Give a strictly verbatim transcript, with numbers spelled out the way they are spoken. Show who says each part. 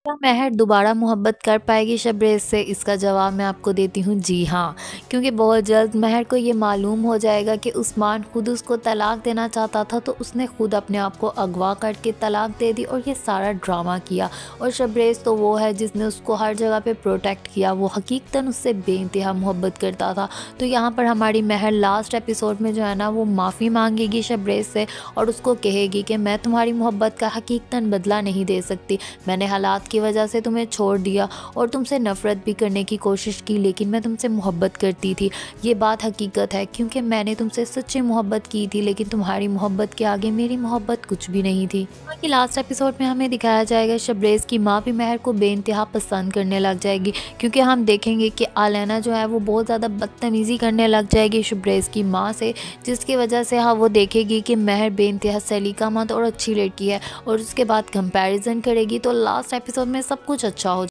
Speaker 1: क्या महर दोबारा मोहब्बत कर पाएगी शबरेज़ से? इसका जवाब मैं आपको देती हूँ जी हाँ, क्योंकि बहुत जल्द महर को ये मालूम हो जाएगा कि उस्मान खुद उसको तलाक देना चाहता था, तो उसने खुद अपने आप को अगवा करके तलाक दे दी और ये सारा ड्रामा किया। और शबरेज़ तो वो है जिसने उसको हर जगह पे प्रोटेक्ट किया, वो हकीकतन उससे बेइंतहा मोहब्बत करता था। तो यहाँ पर हमारी महर लास्ट एपिसोड में जो है ना वो माफ़ी मांगेगी शबरेज़ से और उसको कहेगी कि मैं तुम्हारी मोहब्बत का हकीकतन बदला नहीं दे सकती। मैंने हालात की वजह से तुम्हें छोड़ दिया और तुमसे नफ़रत भी करने की कोशिश की, लेकिन मैं तुमसे मोहब्बत करती थी। ये बात हकीकत है, क्योंकि मैंने तुमसे सच्ची मोहब्बत की थी, लेकिन तुम्हारी मोहब्बत के आगे मेरी मोहब्बत कुछ भी नहीं थी। बाकी लास्ट एपिसोड में हमें दिखाया जाएगा शबरेज़ की माँ भी महर को बेइंतहा पसंद करने लग जाएगी, क्योंकि हम देखेंगे कि आलैना जो है वो बहुत ज़्यादा बदतमीज़ी करने लग जाएगी शबरेज़ की माँ से, जिसकी वजह से हाँ वो देखेगी कि महर बेइंतहा सलीकामंद और अच्छी लड़की है और उसके बाद कंपैरिजन करेगी, तो लास्ट एपिसोड में सब कुछ अच्छा हो